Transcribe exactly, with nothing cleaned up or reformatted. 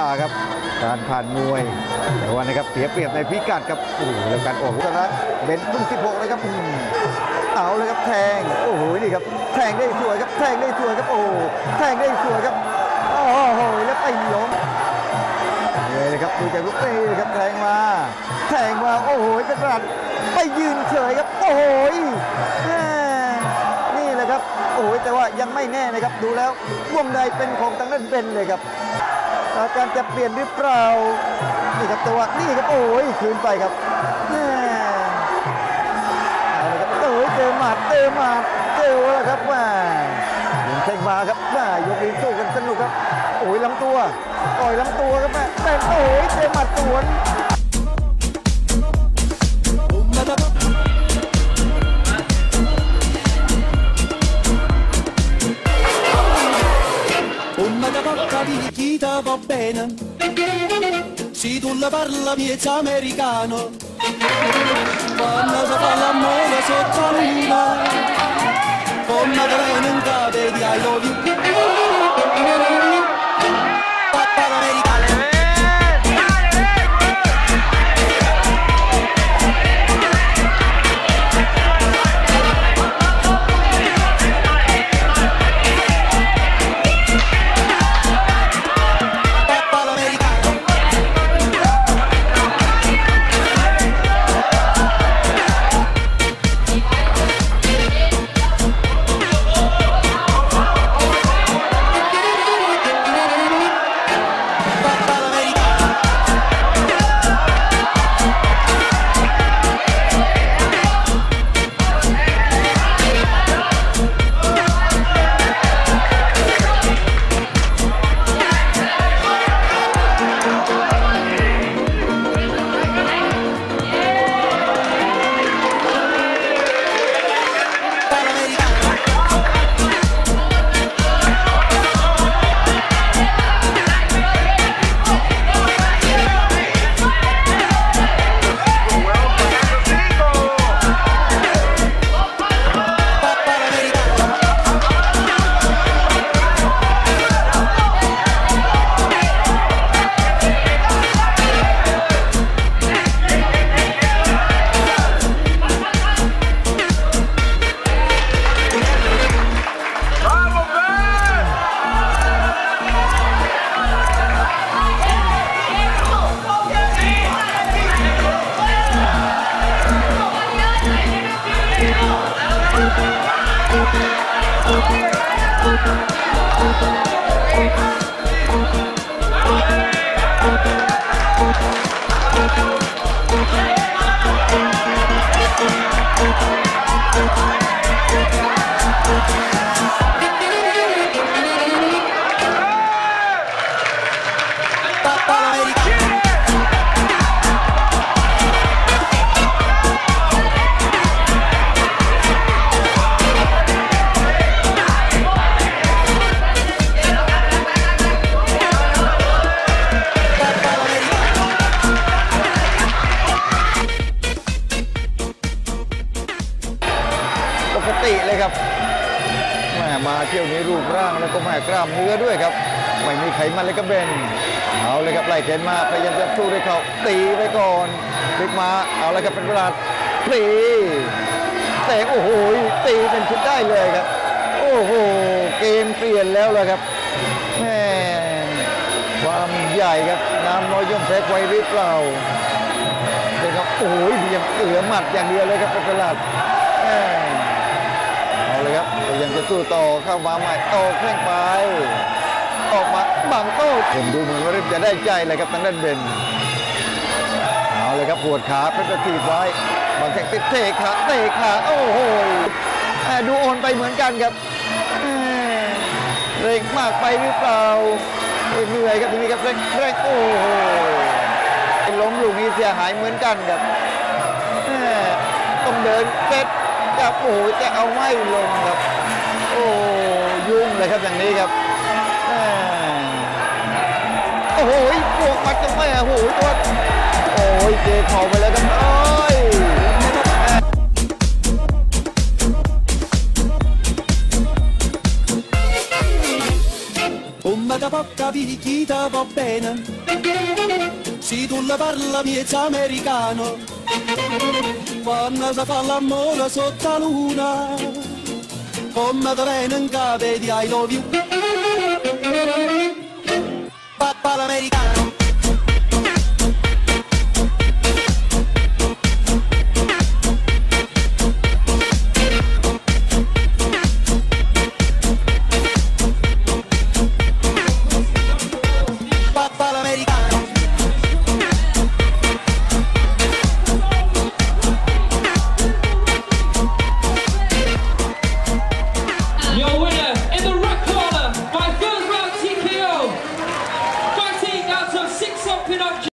าครับการผ่านมวยแต่ว่านะครับเสียเปรียบในพิกัดครับโอ้โหแล้วการออกชนะเบนรุ่นสิบหกเลยครับเอาเลยครับแทงโอ้โหนี่ครับแทงได้สวยครับแทงได้สวยครับโอ้แทงได้สวยครับโอ้โหแล้วไปล้มเลยครับดูจากลูกเตะเลยครับแทงมาแทงมาโอ้โหเป็นประหลาดไปยืนเฉยครับโอ้โหนี่แหละครับโอ้โหแต่ว่ายังไม่แน่นะครับดูแล้ววงในเป็นของทางด้านเบนเลยครับอาการจะเปลี่ยนหรือเปล่านี่ครับแต่ว่านี่ครับโอ้ยคืนไปครับเอาละครับโอ้ยเจอหมัดเจอหมัดเจอแล้วครับว่ายิงแทงมาครับว่ายกนี้สู้กันสนุกครับโอ้ยลำตัวต่อยลำตัวครับแม่แต่โอ้ยเจอหมัดสวน Va bene, se tu la parla miezza americano, quando si fa l'amore sotto la luna, come te viene in capo di I love you. Papà l'americano. เลยครับแม่มาเที่ยวนี้รูปร่างแล้วก็แม่กล้ามเนื้อด้วยครับไม่มีไขมันเลยครับเบนเอาเลยครับไล่เข็นมาพยายามจะสู้ด้วยเขาตีไปก่อนพลิกมาเอาเลยครับเป็นเวลาตีเตะโอ้โหตีเป็นชุดได้เลยครับโอ้โหเกมเปลี่ยนแล้วเลยครับแม่ความใหญ่ครับน้ำน้อยย่อมแพ้ไวหรือเปล่าเลยครับโอ้โหยังเหลือหมัดอย่างเดียวเลยครับเป็นเวลาเอาเลยครับพยายามจะสู้ต่อเข้ามาใหม่โต้แข้งไปออกมาบังโต้ผมดูเหมือนว่าเริ่มจะได้ใจเลยครับทางด้านเบนเอาเลยครับปวดขาเป็นกระตีไว้บางแข้งเตะขาเตะขาโอ้โหดูอ่อนไปเหมือนกันครับเร่งมากไปหรือเปล่าเหนื่อยครับทีนี้ครับเร่งเร่งโอ้โหล้มลูกนี้เสียหายเหมือนกันครับต้องเดินเซตกับโอ้โหจะเอาไม่ลงครับโอ้ยุ่งเลยครับอย่างนี้ครับโอ้โหบวกมัดกันไปอ่ะโอ้โหตัวโอ้ยเจคอไปแล้วครับโอ้ย Un bada bocca capire chi ti va bene. Se tu la parla miezza americano, quando si fa l'amore sotto la luna, come te viene in capo di I love you. Papà l'americano.